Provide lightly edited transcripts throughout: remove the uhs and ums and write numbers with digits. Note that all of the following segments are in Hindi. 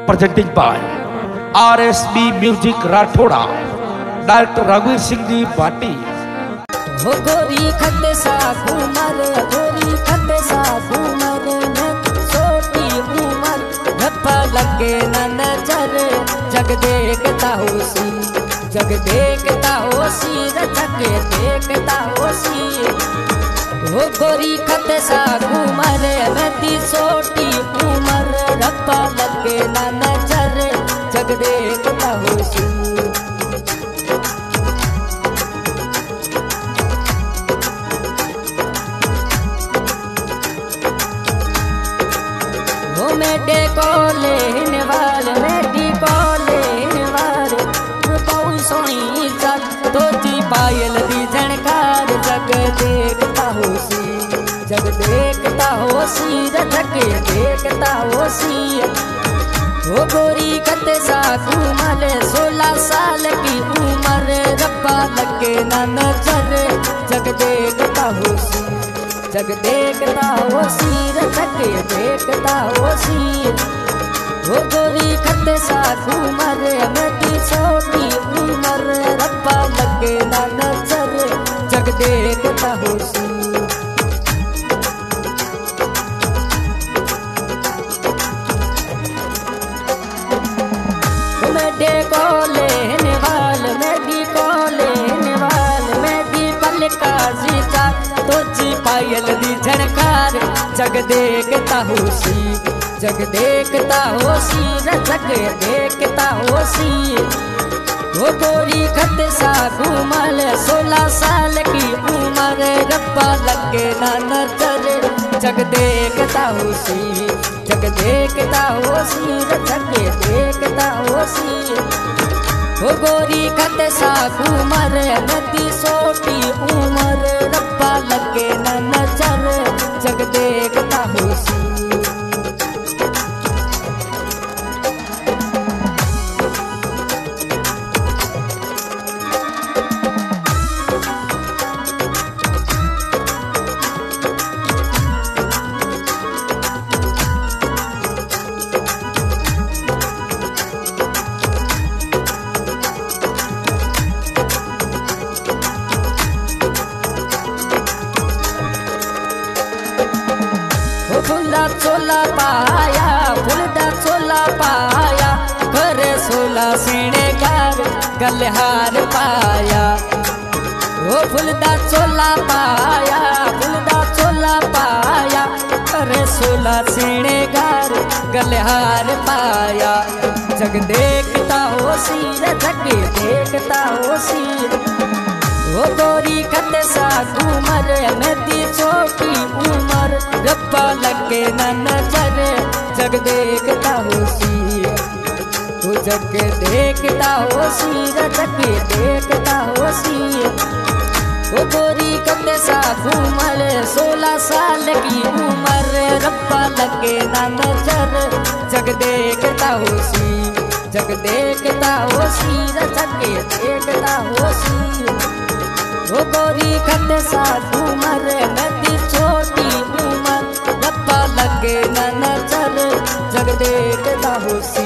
presented by RSB Music Rathora, Director Raghuveer Singh Ji Bhatti। हो गोरी खड्डे सा घूमर, गोरी खड्डे सा घूमर में छोटी उमर, धप्पा लगे न नजर, जग देखता होसी, जग देखता होसी, जग देखता होसी। हो गोरी खड्डे सा घूमर में दी छोटी उमर, धप्पा लगे न नजर, जग देखता होसी। मेडे को लेने वाले, मेडी को लेने वाले, बहु सोनी चल तो जी पायल दी झनकार, जग देखता होसी, जग देखता होसी, जग देखता होसी। वो गोरी कते सा घूमर, 16 साल की उम्र, रब्बा लगे ना नजर, जग देखता होसी, जग देखता होसी, जग देखता होसी। वो गोरी खड्डे सा घूमर में दी छोटी उमर, रब्बा लगे ना नजर, जग देखता होसी। मेडे को लेने वाल, मेडी को लेने वाल, मेडी पल का जीता तो जी पायल दी झनकार, जग देखता होसी, जग देखता होसी, जग देखता होसी। वो गोरी खड्डे सा घूमर, 16 साल की उम्र, रब्बा लगे ना नजर, जग देखता होसी, जग देखता होसी, जग देखता होसी। वो गोरी खड्डे सा घूमर नदी छोटी उमर, रब्बा लगे ना नजर, जग देखता होसी। फुलदा चोला पाया, फुलदा चोला पाया, करे 16 सीने घर, गलहार पाया। वो फुलदा चोला पाया, फुलदा चोला पाया, करे 16 सीने घर, गलहार पाया। जग देखता होसी, जग देखता होसी। वो गोरी खड्डे सा घूमर में दी छोटी उमर, रब्बा लगे ना नजर, जग देखता होसी, तू जग देखता होसी, जग देखता होसी। वो गोरी खड्डे सा घूमर, 16 साल की उम्र, रब्बा लगे ना नजर, जग देखता होसी, जग देखता होसी, जग देखता होसी। वो गोरी खड्डे सा घूमर नदी छोटी उमर, रब्बा लगे ना नजर, जग देखता होसी,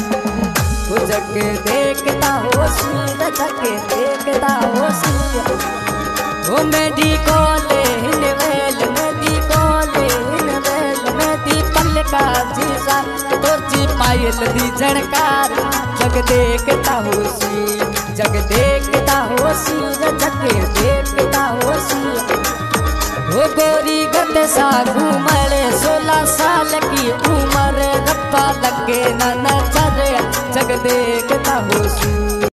वो जग देखता होसी, जग देखता होसी। वो मेडी को लेने वेल, मेडी को लेने वेल, मेडी पल का जीसा तो जी पायल दी झनकार, जग देखता होसी, जग देखता होसी, जग देखता होसी। वो गोरी खड्डे सा घूमर, 16 साल की उम्र, रब्बा लगे ना नजर, जग